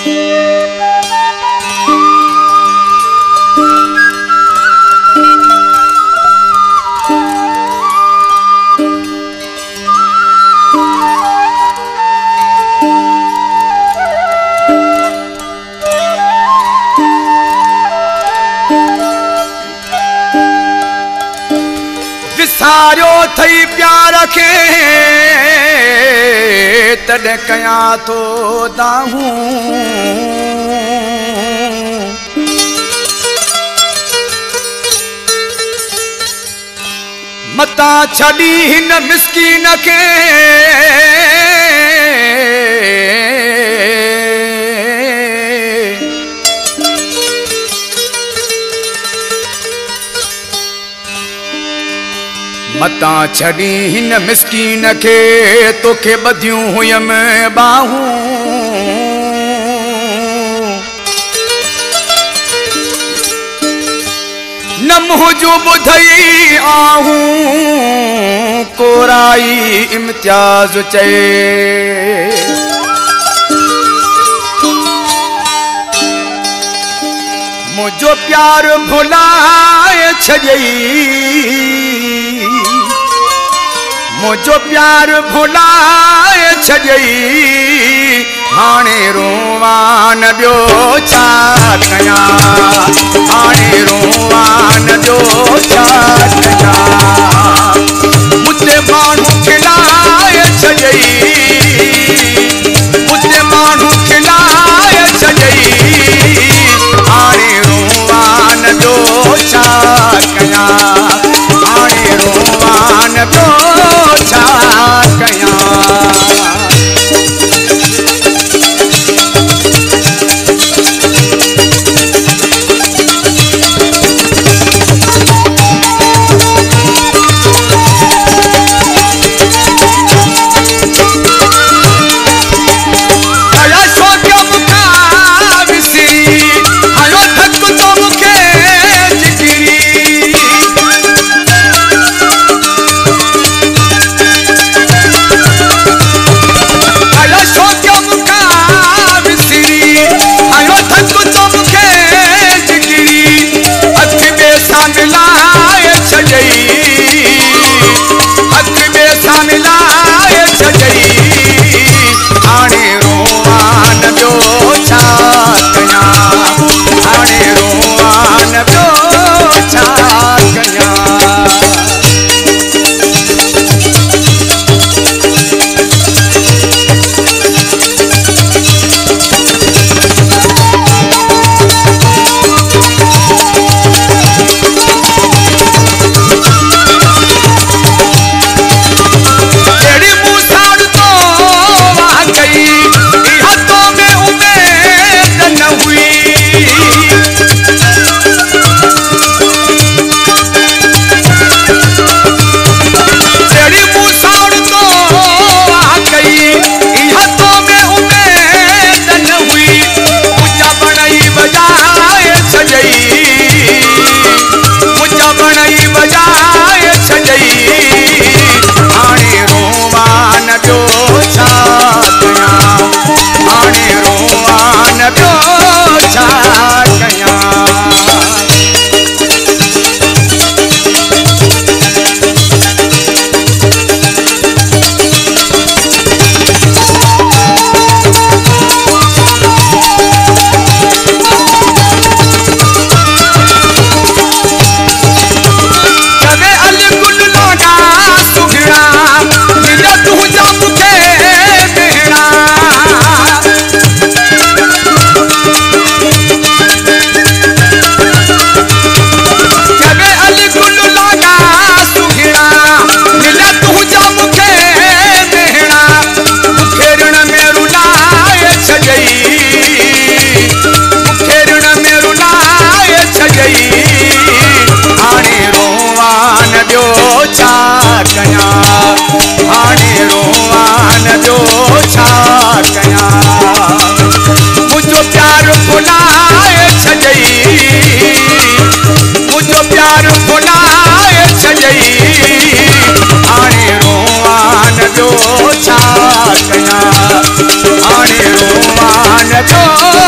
सारो थई प्यार खे तद कया तो दाहूं मता छड़ी हिन मिस्कीन के मता छड़ी हिन मिस्कीन के तोखे बधियूं हुयम बाहूं न मुझो बुधई आहूं कोराई इम्तियाज चए मुझो प्यार भुलाए छजई मुझो प्यार भुलाए छजई हाणे रोवान ॿियो छा कया हाणे रोवान ॿियो छा कया मुझे माण्हू खिलाए छजई मुझे माण्हू खिलाए छजई हाणे रोवान ॿियो छा कया हाणे रोवान ॿियो छा कया हाणे रोवान जो